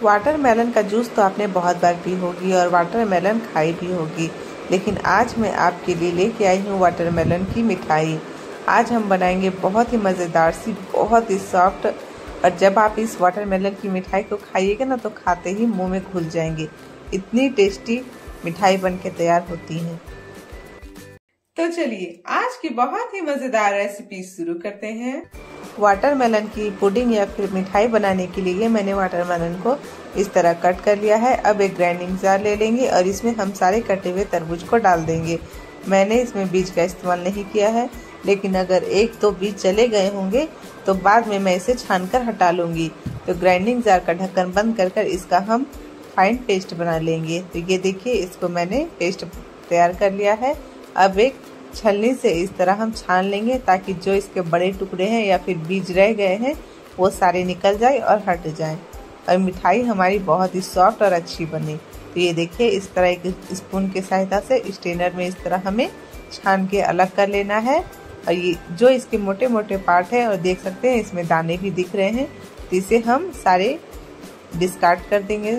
Watermelon का juice तो आपने बहुत बार पी होगी और वाटरमेलन खाई भी होगी, लेकिन आज मैं आपके लिए लेके आई हूँ वाटरमेलन की मिठाई। आज हम बनाएंगे बहुत ही मज़ेदार सी, बहुत ही सॉफ्ट, और जब आप इस वाटरमेलन की मिठाई को खाइएगा ना तो खाते ही मुंह में घुल जाएंगे। इतनी टेस्टी मिठाई बनके तैयार होती है। तो चलिए आज की बहुत ही मज़ेदार रेसिपी शुरू करते हैं। वाटरमेलन की पुडिंग या फिर मिठाई बनाने के लिए मैंने वाटरमेलन को इस तरह कट कर लिया है। अब एक ग्राइंडिंग जार ले लेंगे और इसमें हम सारे कटे हुए तरबूज को डाल देंगे। मैंने इसमें बीज का इस्तेमाल नहीं किया है, लेकिन अगर एक दो बीज चले गए होंगे तो बाद में मैं इसे छानकर हटा लूँगी। तो ग्राइंडिंग जार का ढक्कन बंद कर कर इसका हम फाइन पेस्ट बना लेंगे। तो ये देखिए, इसको मैंने पेस्ट तैयार कर लिया है। अब एक छलनी से इस तरह हम छान लेंगे ताकि जो इसके बड़े टुकड़े हैं या फिर बीज रह गए हैं वो सारे निकल जाए और हट जाए, और मिठाई हमारी बहुत ही सॉफ्ट और अच्छी बने। तो ये देखिए, इस तरह एक स्पून की सहायता से स्ट्रेनर में इस तरह हमें छान के अलग कर लेना है। और ये जो इसके मोटे मोटे पार्ट है, और देख सकते हैं इसमें दाने भी दिख रहे हैं, तो इसे हम सारे डिस्कार्ड कर देंगे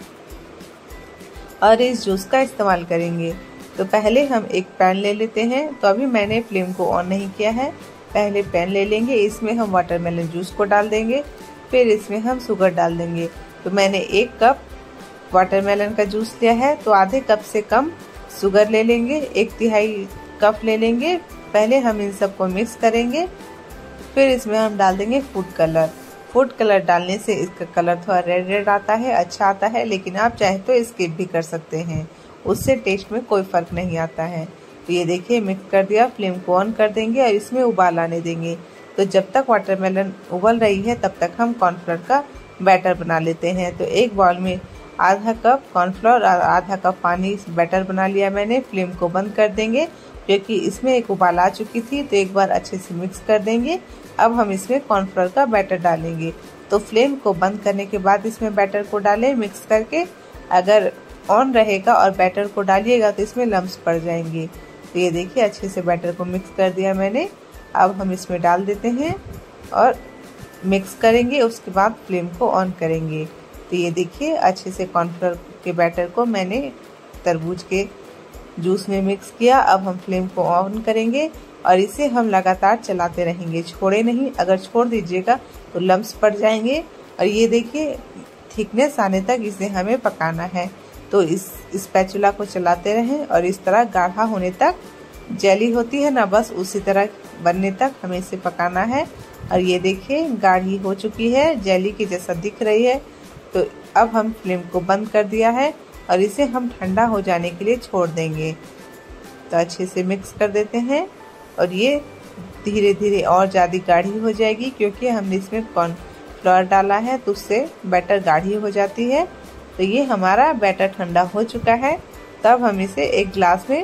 और इस जूस का इस्तेमाल करेंगे। तो पहले हम एक पैन ले लेते हैं। तो अभी मैंने फ्लेम को ऑन नहीं किया है। पहले पैन ले लेंगे, इसमें हम वाटरमेलन जूस को डाल देंगे, फिर इसमें हम शुगर डाल देंगे। तो मैंने 1 कप वाटरमेलन का जूस लिया है, तो आधे कप से कम शुगर ले लेंगे, 1/3 कप ले लेंगे। पहले हम इन सबको मिक्स करेंगे, फिर इसमें हम डाल देंगे फूड कलर। फूड कलर डालने से इसका कलर थोड़ा रेड रेड आता है, अच्छा आता है, लेकिन आप चाहे तो स्किप भी कर सकते हैं, उससे टेस्ट में कोई फर्क नहीं आता है। तो ये देखिए, मिक्स कर दिया। फ्लेम को ऑन कर देंगे और इसमें उबाल आने देंगे। तो जब तक वाटरमेलन उबल रही है तब तक हम कॉर्नफ्लोर का बैटर बना लेते हैं। तो एक बाउल में आधा कप कॉर्नफ्लोर और आधा कप पानी बैटर बना लिया मैंने। फ्लेम को बंद कर देंगे क्योंकि इसमें एक उबाल आ चुकी थी, तो एक बार अच्छे से मिक्स कर देंगे। अब हम इसमें कॉर्नफ्लोर का बैटर डालेंगे। तो फ्लेम को बंद करने के बाद इसमें बैटर को डालें मिक्स करके। अगर ऑन रहेगा और बैटर को डालिएगा तो इसमें लम्स पड़ जाएंगे। तो ये देखिए, अच्छे से बैटर को मिक्स कर दिया मैंने। अब हम इसमें डाल देते हैं और मिक्स करेंगे, उसके बाद फ्लेम को ऑन करेंगे। तो ये देखिए, अच्छे से कॉर्नफ्लोर के बैटर को मैंने तरबूज के जूस में मिक्स किया। अब हम फ्लेम को ऑन करेंगे और इसे हम लगातार चलाते रहेंगे, छोड़े नहीं। अगर छोड़ दीजिएगा तो लम्स पड़ जाएंगे। और ये देखिए, थिकनेस आने तक इसे हमें पकाना है। तो इस स्पैचुला को चलाते रहें और इस तरह गाढ़ा होने तक, जेली होती है ना, बस उसी तरह बनने तक हमें इसे पकाना है। और ये देखिए, गाढ़ी हो चुकी है, जेली की जैसा दिख रही है। तो अब हम फ्लेम को बंद कर दिया है और इसे हम ठंडा हो जाने के लिए छोड़ देंगे। तो अच्छे से मिक्स कर देते हैं और ये धीरे धीरे और ज़्यादा गाढ़ी हो जाएगी, क्योंकि हमने इसमें कॉर्नफ्लोर डाला है तो उससे बैटर गाढ़ी हो जाती है। तो ये हमारा बैटर ठंडा हो चुका है। तब हम इसे एक गिलास में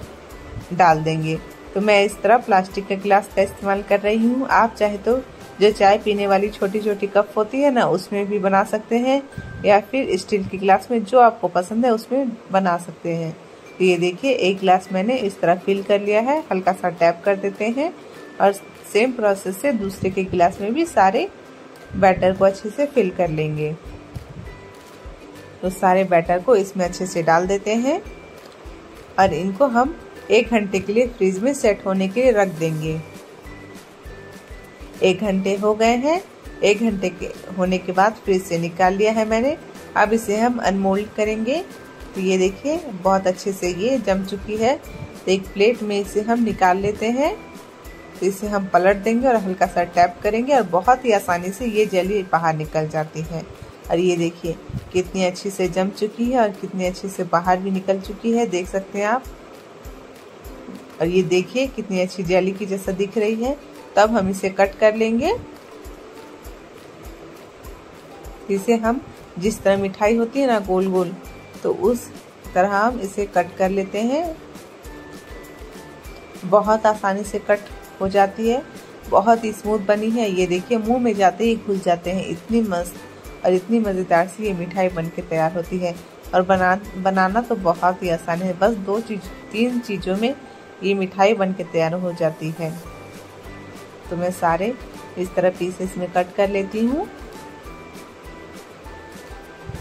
डाल देंगे। तो मैं इस तरह प्लास्टिक के गिलास का इस्तेमाल कर रही हूँ। आप चाहे तो जो चाय पीने वाली छोटी छोटी कप होती है ना, उसमें भी बना सकते हैं, या फिर स्टील के गिलास में, जो आपको पसंद है उसमें बना सकते हैं। तो ये देखिए, एक गिलास मैंने इस तरह फिल कर लिया है। हल्का सा टैप कर देते हैं और सेम प्रोसेस से दूसरे के गिलास में भी सारे बैटर को अच्छे से फिल कर लेंगे। तो सारे बैटर को इसमें अच्छे से डाल देते हैं और इनको हम 1 घंटे के लिए फ्रिज में सेट होने के लिए रख देंगे। 1 घंटे हो गए हैं। 1 घंटे के होने के बाद फ्रिज से निकाल लिया है मैंने। अब इसे हम अनमोल्ड करेंगे। तो ये देखिए, बहुत अच्छे से ये जम चुकी है। तो एक प्लेट में इसे हम निकाल लेते हैं। तो इसे हम पलट देंगे और हल्का सा टैप करेंगे और बहुत ही आसानी से ये जेली बाहर निकल जाती है। और ये देखिए, कितनी अच्छी से जम चुकी है और कितनी अच्छी से बाहर भी निकल चुकी है, देख सकते हैं आप। और ये देखिए, कितनी अच्छी जेली की जैसा दिख रही है। तब हम इसे कट कर लेंगे। इसे हम जिस तरह मिठाई होती है ना, गोल गोल, तो उस तरह हम इसे कट कर लेते हैं। बहुत आसानी से कट हो जाती है, बहुत ही स्मूथ बनी है। ये देखिए, मुंह में जाते ही घुल जाते हैं। इतनी मस्त और इतनी मज़ेदार सी ये मिठाई बनके तैयार होती है। और बनाना तो बहुत ही आसान है, बस 3 चीज़ों में ये मिठाई बनके तैयार हो जाती है। तो मैं सारे इस तरह पीसेस में कट कर लेती हूँ।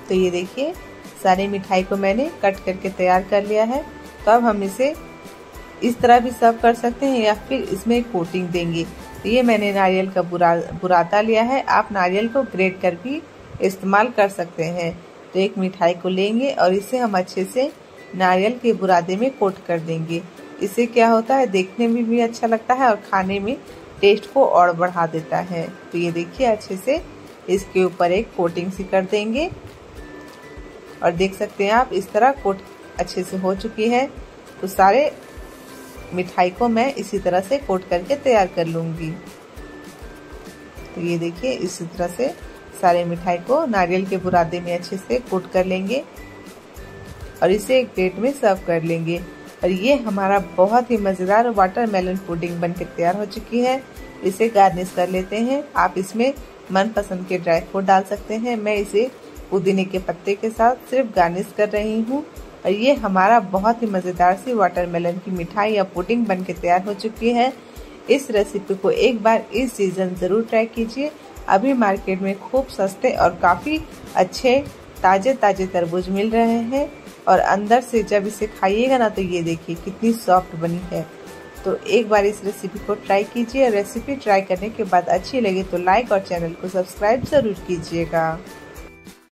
तो ये देखिए सारी मिठाई को मैंने कट करके तैयार कर लिया है। तो अब हम इसे इस तरह भी सर्व कर सकते हैं या फिर इसमें कोटिंग देंगे। तो ये मैंने नारियल का बुरादा लिया है, आप नारियल को ग्रेट कर भी इस्तेमाल कर सकते हैं। तो एक मिठाई को लेंगे और इसे हम अच्छे से नारियल के बुरादे में कोट कर देंगे। इससे क्या होता है, देखने में भी अच्छा लगता है और खाने में टेस्ट को और बढ़ा देता है। तो ये देखिए अच्छे से इसके ऊपर एक कोटिंग सी कर देंगे और देख सकते हैं आप इस तरह कोट अच्छे से हो चुकी है। तो सारे मिठाई को मैं इसी तरह से कोट करके तैयार कर लूंगी। तो ये देखिए इसी तरह से सारे मिठाई को नारियल के बुरादे में अच्छे से कोट कर लेंगे और इसे एक प्लेट में सर्व कर लेंगे। और ये हमारा बहुत ही मज़ेदार वाटरमेलन पुडिंग बनकर तैयार हो चुकी है। इसे गार्निश कर लेते हैं। आप इसमें मनपसंद के ड्राई फ्रूट डाल सकते हैं। मैं इसे पुदीने के पत्ते के साथ सिर्फ गार्निश कर रही हूँ। और ये हमारा बहुत ही मज़ेदार सी वाटरमेलन की मिठाई या पुडिंग बनकर तैयार हो चुकी है। इस रेसिपी को एक बार इस सीजन ज़रूर ट्राई कीजिए। अभी मार्केट में खूब सस्ते और काफ़ी अच्छे ताज़े तरबूज मिल रहे हैं और अंदर से जब इसे खाइएगा ना तो ये देखिए कितनी सॉफ्ट बनी है। तो एक बार इस रेसिपी को ट्राई कीजिए। रेसिपी ट्राई करने के बाद अच्छी लगे तो लाइक और चैनल को सब्सक्राइब ज़रूर कीजिएगा।